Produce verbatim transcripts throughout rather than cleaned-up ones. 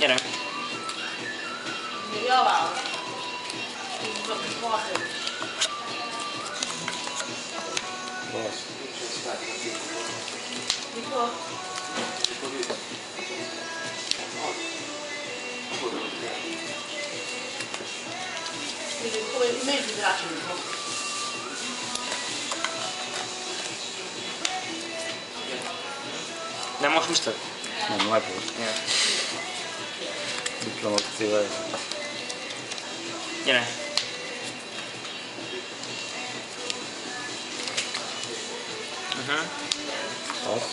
Gyere. Javál. Basz. Mikor? Come me ti piace un po'. De most húztad? Nem, meg volt. Ja. Diplomakcióval. Gyere. Uh-huh. Az.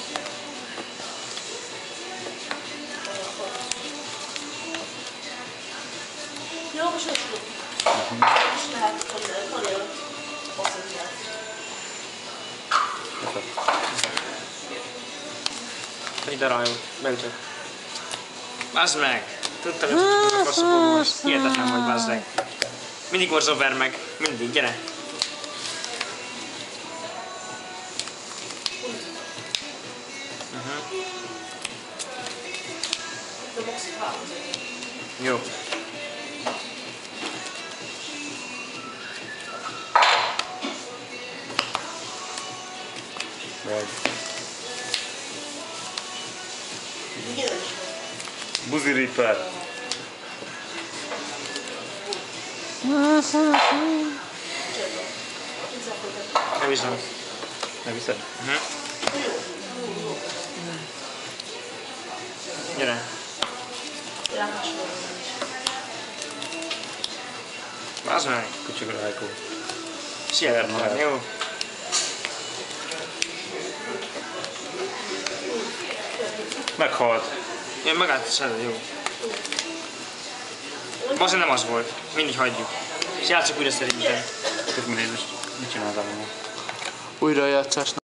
Jó, most ott tudok. Most lehet, hogy nagyon passzolni. Egy darajó, beütök. Bazd meg! Tudtam, hogy ez rosszul fogom. Hihetetlen vagy, bazd meg. Mindig orzó ver meg. Mindig, gyere. Uh-huh. Jó. Vagy. Buzi Reaper. Ne viszem. Ne viszed? Uh-huh. Gyere. Bazd meg. Kucsik rájkó. Hihetetlen, jó. Meghalt. Én megálltad, jó. Bazd nem az volt. Mindig hagyjuk. És játsszuk újra szerintem. Tök mindegy, most mit csináltam volna? Újrajátszás.